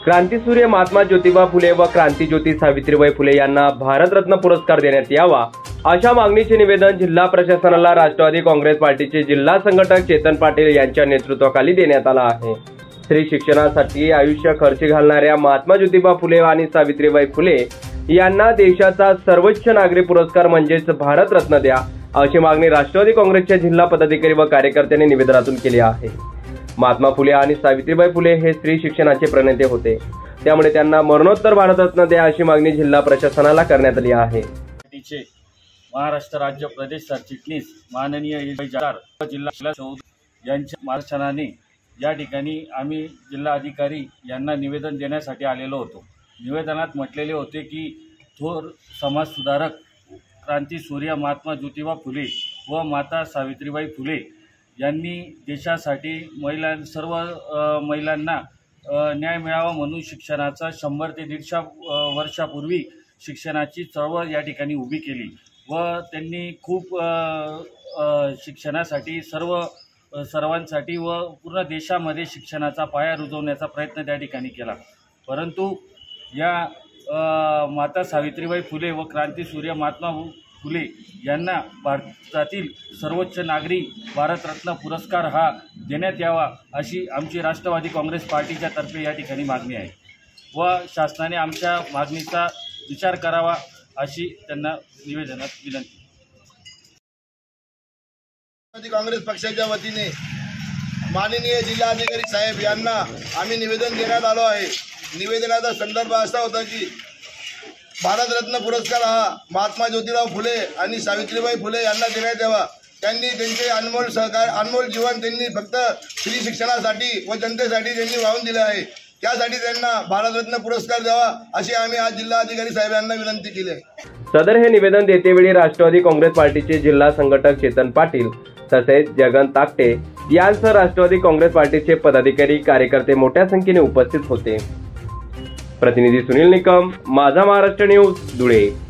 क्रांतीसूर्य महात्मा ज्योतिबा फुले व क्रांतीज्योती सावित्रीबाई फुले यांना भारतरत्न पुरस्कार देण्यात यावा अशा मागणीचे निवेदन जिल्हा प्रशासनाला राष्ट्रवादी काँग्रेस पार्टीचे जिल्हा संघटक चेतन पाटील यांच्या नेतृत्वाखाली देण्यात आला आहे। स्त्री शिक्षणासाठी आयुष्य खर्च घालणाऱ्या महात्मा ज्योतिबा फुले आणि सावित्रीबाई फुले यांना देशाचा सर्वोच्च नागरी पुरस्कार म्हणजेच भारतरत्न द्या अशी मागणी राष्ट्रवादी काँग्रेसच्या जिल्हा पदाधिकारी व कार्यकर्त्यांनी निवेदनातून केली आहे। महात्मा फुले आणि सावित्रीबाई फुले हे स्त्री शिक्षणाचे प्रणेते होते, त्यामुळे त्यांना मरणोत्तर भारतरत्न द्या अशी मागणी जिल्हा प्रशासनाला करण्यात आली आहे। महाराष्ट्र राज्य प्रदेश सरचिटणीस माननीय जिल्हा यांच्या मार्गदर्शनाने या ठिकाणी आम्ही जिल्हा अधिकारी यांना निवेदन देण्यासाठी आलेलो होतो। निवेदनात म्हटलेले होते की थोर समाज सुधारक क्रांतीसूर्य महात्मा ज्योतिबा फुले व माता सावित्रीबाई फुले यांनी देशासाठी सर्व महिलांना न्याय मिळावा म्हणून शिक्षणाचा 100 ते 150 वर्षापूर्वी शिक्षणाची चळवळ या ठिकाणी उभी केली व त्यांनी खूप शिक्षणासाठी सर्वांसाठी व पूर्ण देशामध्ये शिक्षणाचा पाया रुजवण्याचा प्रयत्न त्या ठिकाणी केला। परंतु या माता सावित्रीबाई फुले व क्रांतीसूर्य महात्मा फुले यांना भारतातील सर्वोच्च नागरी भारतरत्न पुरस्कार हा देण्यात यावा अशी आमची राष्ट्रवादी काँग्रेस पार्टीच्या तर्फे या ठिकाणी मागणी आहे व शासनाने आमच्या मागणीचा विचार करावा अशी त्यांना निवेदनात विनंती। राष्ट्रवादी काँग्रेस पक्षाच्या वतीने माननीय जिल्हाधिकारी साहेब यांना आम्ही निवेदन देण्यात आलो आहे। निवेदनाचा संदर्भ असा होता की भारतरत्न पुरस्कार हा महात्मा ज्योतिराव फुले आणि सावित्रीबाई फुले यांना देण्यात यावा। त्यांनी त्यांचे अनमोल जीवन त्यांनी फक्त स्त्री शिक्षणासाठी व जनतेसाठी त्यांनी वाहून दिले आहे। त्यासाठी त्यांना भारतरत्न पुरस्कार द्यावा अशी आम्ही आज जिल्हाधिकारी साहेब यांना विनंती केली आहे। सदर हे निवेदन देतेवेळी राष्ट्रवादी काँग्रेस पार्टीचे जिल्हा संघटक चेतन पाटील तसेच जगन ताकटे यांसह राष्ट्रवादी काँग्रेस पार्टीचे पदाधिकारी कार्यकर्ते मोठ्या संख्येने उपस्थित होते। प्रतिनिधी सुनील निकम, माझा महाराष्ट्र न्यूज, धुळे।